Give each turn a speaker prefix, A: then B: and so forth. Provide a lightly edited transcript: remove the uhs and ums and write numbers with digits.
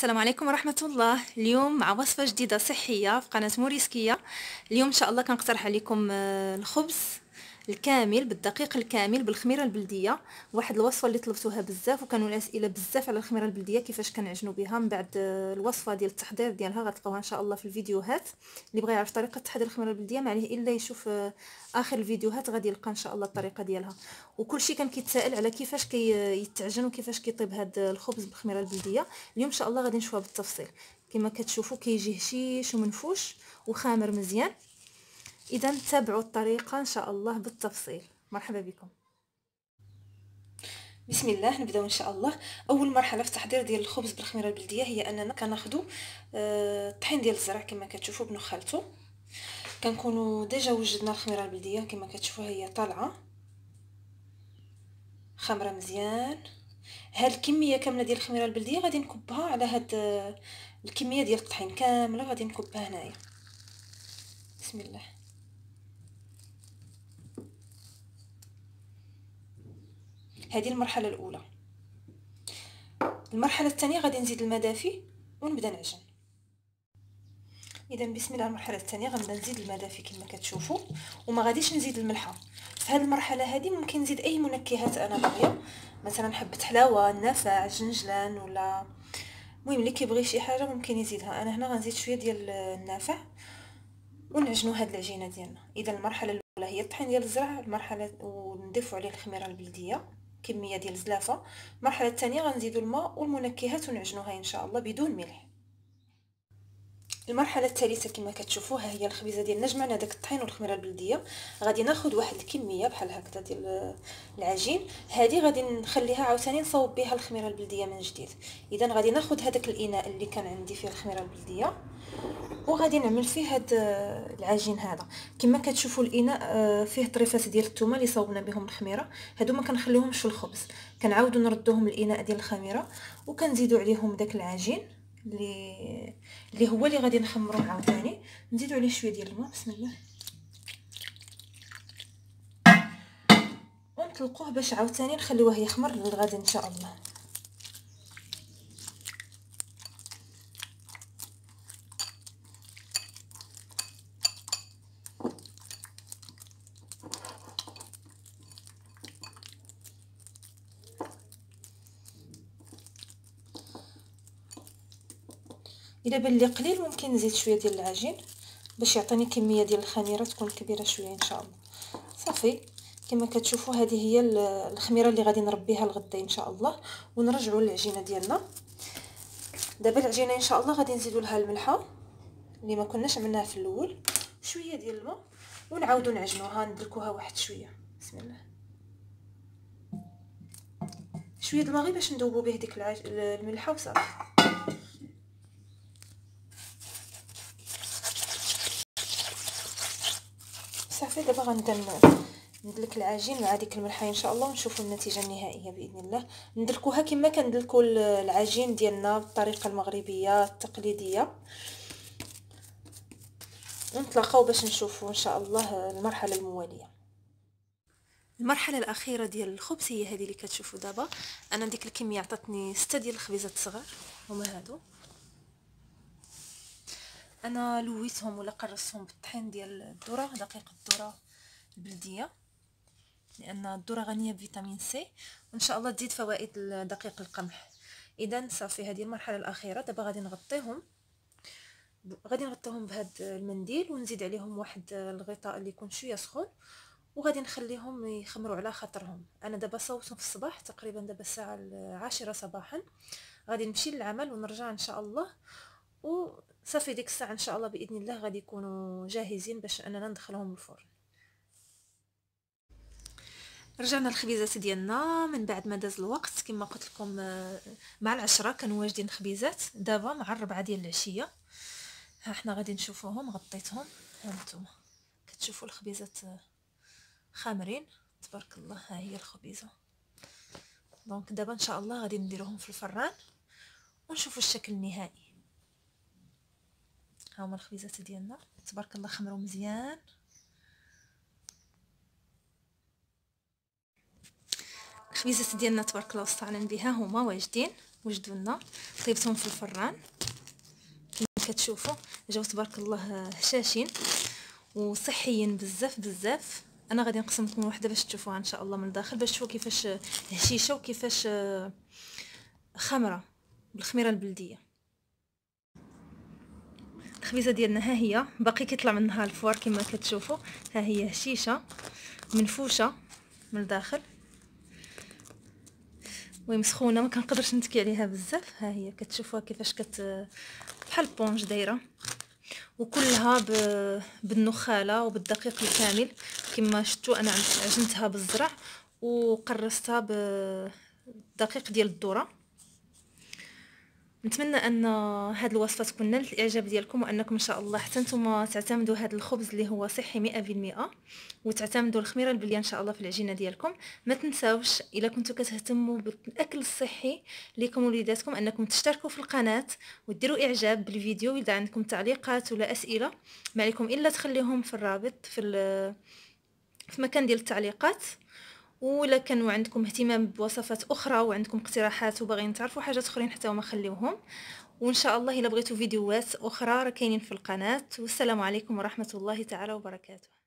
A: السلام عليكم ورحمة الله. اليوم مع وصفة جديدة صحية في قناة موريسكية. اليوم إن شاء الله كنقترح عليكم الخبز الكامل بالدقيق الكامل بالخميرة البلدية. واحد الوصفة اللي طلبتوها بزاف وكانوا الأسئلة بزاف على الخميرة البلدية كيفاش كنعجنوا بها. من بعد الوصفة ديال التحضير ديالها غتلقاوها إن شاء الله في الفيديوهات. اللي بغى يعرف طريقة تحضير الخميرة البلدية ما عليه إلا يشوف آخر الفيديوهات، غادي يلقى إن شاء الله الطريقة ديالها. وكلشي كان كيتسائل على كيفاش كيتعجن وكيفاش كيطيب هذا الخبز بالخميرة البلدية. اليوم ان شاء الله غادي نشوفها بالتفصيل. كما كتشوفوا كيجي هشيش ومنفوش وخامر مزيان. اذا تابعوا الطريقه ان شاء الله بالتفصيل. مرحبا بكم. بسم الله، نبداو ان شاء الله. اول مرحله في التحضير ديال الخبز بالخميره البلديه هي اننا كناخذوا الطحين ديال الزرع كما كتشوفوا بنخالتو. كنكونوا ديجا وجدنا الخميره البلديه كما كتشوفوا هي طالعه خمره مزيان. هاد الكميه كامله ديال الخميره البلديه غادي نكبها على هاد الكميه ديال الطحين كامله، غادي نكبها هنايا. بسم الله. هذه المرحله الاولى. المرحله الثانيه غادي نزيد الماء دافي ونبدا نعجن. اذا بسم الله، المرحله الثانيه غنبدا نزيد الماء دافي كما كتشوفوا، وما غاديش نزيد الملحه. في هذه المرحله هذه ممكن نزيد اي منكهات انا باغيه، مثلا حبه حلاوه، نافع، جنجلان، ولا المهم اللي كيبغي شي حاجه ممكن يزيدها. انا هنا غنزيد شويه ديال النافع ونعجنوا هاد العجينه ديالنا. اذا المرحله الاولى هي الطحين ديال الزرع، المرحله ونضيفوا عليه الخميره البلديه كميه ديال الزلافه. المرحله الثانيه غنزيدوا الماء والمنكهات ونعجنوها ان شاء الله بدون ملح. المرحله الثالثه كما كتشوفوا ها هي الخبيزه ديالنا. جمعنا داك الطحين والخميره البلديه، غادي ناخذ واحد الكميه بحال هكذا ديال العجين. هذه غادي نخليها عاوتاني نصاوب بها الخميره البلديه من جديد. اذا غادي ناخذ هذاك الاناء اللي كان عندي فيه الخميره البلديه وغادي نعمل فيه هاد العجين هذا. كما كتشوفوا الاناء فيه طريفات ديال الثومه اللي صاوبنا بهم الخميره، هادو ما كنخليوهمش في الخبز، كنعاودوا نردوهم الاناء ديال الخميره وكنزيدوا عليهم داك العجين اللي هو اللي غادي نخمروه عاوتاني. نزيدوا عليه شويه ديال الماء. بسم الله. ونطلقوه باش عاوتاني نخليوه يخمر للغد ان شاء الله. الا بان لي قليل ممكن نزيد شويه ديال العجين باش يعطيني كميه ديال الخميره تكون كبيره شويه ان شاء الله. صافي كما كتشوفوا هذه هي الخميره اللي غادي نربيها الغدا ان شاء الله. ونرجعوا للعجينه ديالنا. دابا العجينه ان شاء الله غادي نزيدوا لها الملحه اللي ما كناش عملناها في الاول، شويه ديال الماء، ونعاودوا نعجنوها ندلكوها واحد شويه. بسم الله. شويه الماء غير باش ندوبوا به ديك الملحه وصافي. صافي دابا غنبدا ندلك العجين مع ديك الملحه ان شاء الله ونشوفوا النتيجه النهائيه باذن الله. ندلكوها كما كندلكوا العجين ديالنا بالطريقه المغربيه التقليديه. ونتلاقاو باش نشوفوا ان شاء الله المرحله المواليه. المرحله الاخيره ديال الخبز هي هذه اللي كتشوفوا دابا. انا ديك الكميه عطاتني 6 ديال الخبيزات صغار هما هادو. انا لويتهم ولا قرصتهم بالطحين ديال الذره، دقيق الذره البلديه، لان الذره غنيه بفيتامين سي وان شاء الله تزيد فوائد دقيق القمح. اذا صافي هذه المرحله الاخيره. دابا غادي نغطيهم بهذا المنديل ونزيد عليهم واحد الغطاء اللي يكون شويه سخون وغادي نخليهم يخمروا على خاطرهم. انا دابا صوبتهم في الصباح تقريبا دابا الساعه 10 صباحا. غادي نمشي للعمل ونرجع ان شاء الله. وصافي ديك الساعه ان شاء الله باذن الله غادي يكونوا جاهزين باش اننا ندخلهم الفرن. رجعنا الخبيزات ديالنا من بعد ما داز الوقت. كما قلت لكم مع العشرة كانوا واجدين خبيزات. دابا مع 4 ديال العشيه ها حنا غادي نشوفوهم. غطيتهم ها نتوما كتشوفوا الخبيزات خامرين تبارك الله. ها هي الخبيزه. دونك دابا ان شاء الله غادي نديروهم في الفران ونشوفوا الشكل النهائي. ها هما الخبيزات ديالنا تبارك الله خمروا مزيان. الخبيزات ديالنا تبارك الله واستعنا بها هما واجدين. وجدوا لنا. طيبتهم في الفران كما كتشوفوا، جاو تبارك الله هشاشين وصحيين بزاف بزاف. انا غادي نقسم لكم وحده باش تشوفوها ان شاء الله من الداخل، باش تشوفوا كيفاش هشيشه وكيفاش خمره بالخميره البلديه. الخبيزه ديالنا ها هي، باقي كيطلع منها الفوار كما كتشوفوا. ها هي هشيشه منفوشه من الداخل ومسخونه، ما كنقدرش نتكي عليها بزاف. ها هي كتشوفوها كيفاش بحال البونج دايره، وكلها بالنخاله وبالدقيق الكامل. كما شفتوا انا عجنتها بالزرع وقرصتها بالدقيق ديال الذره. نتمنى ان هاد الوصفه تكون نالت الاعجاب ديالكم، وانكم ان شاء الله حتى نتوما تعتمدوا هذا الخبز اللي هو صحي 100%، وتعتمدوا الخميره البليه ان شاء الله في العجينه ديالكم. ما تنساوش الا كنتوا كتهتموا بالاكل الصحي ليكم وليداتكم انكم تشتركوا في القناه وديروا اعجاب بالفيديو. اذا عندكم تعليقات ولا اسئله ما عليكم الا تخليهم في الرابط في مكان ديال التعليقات. ولا كانوا عندكم اهتمام بوصفات اخرى وعندكم اقتراحات وباغيين تعرفوا حاجات اخرين حتى هما خليوهم. وان شاء الله الا بغيتوا فيديوهات اخرى راه كاينين في القناه. والسلام عليكم ورحمه الله تعالى وبركاته.